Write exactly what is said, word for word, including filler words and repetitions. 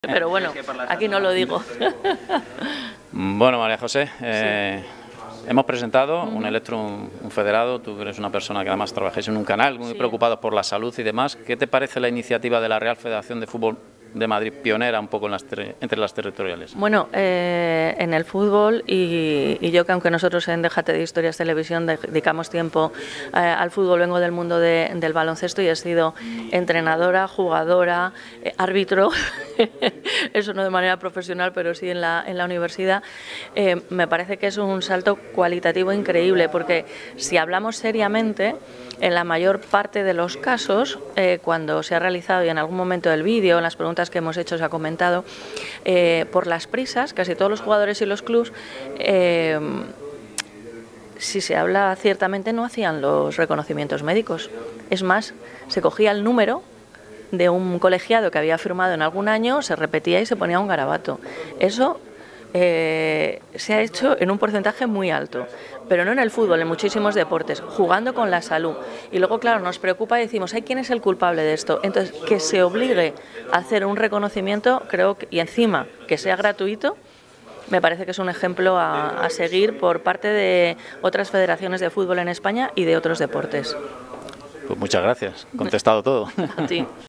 Pero bueno, aquí no lo digo. Bueno, María José, eh, sí. hemos presentado uh-huh. un Electrum, un federado. Tú eres una persona que además trabajáis en un canal, muy sí. preocupados por la salud y demás. ¿Qué te parece la iniciativa de la Real Federación de Fútbol de Madrid, pionera un poco en las entre las territoriales? Bueno, eh, en el fútbol, y, y yo que aunque nosotros en Déjate de Historias Televisión dedicamos tiempo eh, al fútbol, vengo del mundo de, del baloncesto y he sido entrenadora, jugadora, eh, árbitro, eso no de manera profesional, pero sí en la, en la universidad. Eh, me parece que es un salto cualitativo increíble, porque si hablamos seriamente, en la mayor parte de los casos, eh, cuando se ha realizado y en algún momento del vídeo, en las preguntas que hemos hecho se ha comentado, eh, por las prisas, casi todos los jugadores y los clubs, eh, si se habla ciertamente, no hacían los reconocimientos médicos. Es más, se cogía el número de un colegiado que había firmado en algún año, se repetía y se ponía un garabato. Eso eh, se ha hecho en un porcentaje muy alto, pero no en el fútbol, en muchísimos deportes, jugando con la salud. Y luego, claro, nos preocupa y decimos, ¿ay, quién es el culpable de esto? Entonces, que se obligue a hacer un reconocimiento, creo que, y encima que sea gratuito, me parece que es un ejemplo a, a seguir por parte de otras federaciones de fútbol en España y de otros deportes. Pues muchas gracias, contestado todo. A ti.